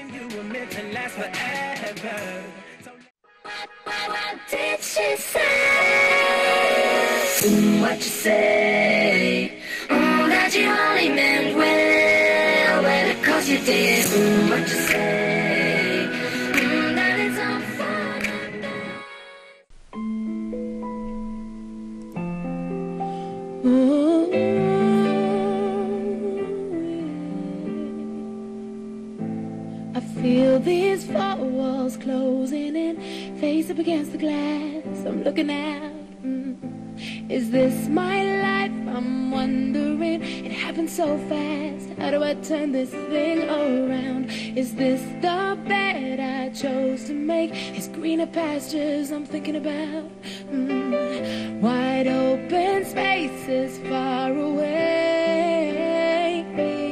and you were meant to last forever. What did she say? What you say? That you only meant well, well, 'cause you did. What you say? That it's all fun and I feel these four walls closing in, face up against the glass. I'm looking out. Is this my life? I'm wondering. It happened so fast. How do I turn this thing around? Is this the bed I chose to make? Is greener pastures I'm thinking about? Wide open spaces far away.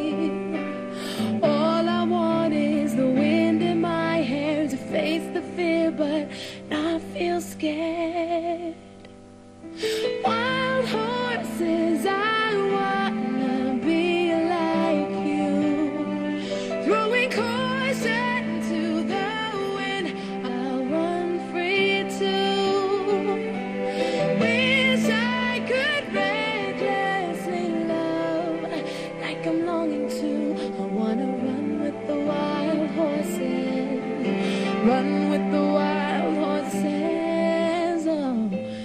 All I want is the wind in my hair to face the fear, but not feel scared. Wild horses, I wanna be like you, throwing caution to the wind. I'll run free too. Wish I could recklessly love like I'm longing to. I wanna run with the wild horses, run with the wild horses. Oh.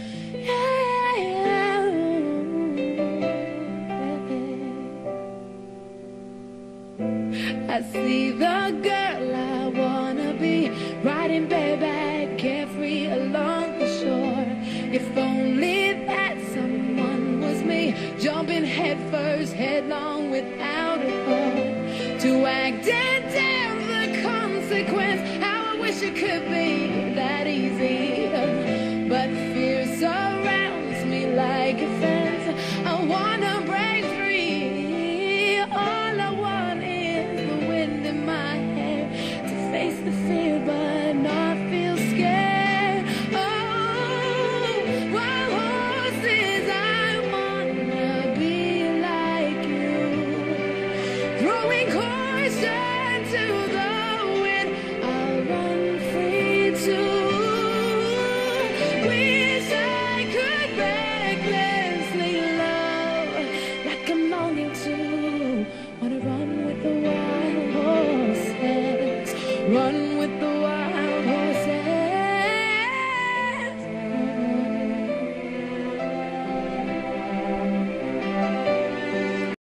I see the girl I wanna be, riding bareback, carefree along the shore. If only that someone was me, jumping headfirst, headlong without a thought. To act and damn the consequence. How I wish it could be that easy, but fear surrounds me like a fence. I wanna break free. All I want is the wind in my hair to face the fear but not feel scared. Oh, wild horses, I wanna be like you, throwing caution to the wind. I'll run free too. Wish I could recklessly love like I'm longing to. Wanna run with the wild horses, run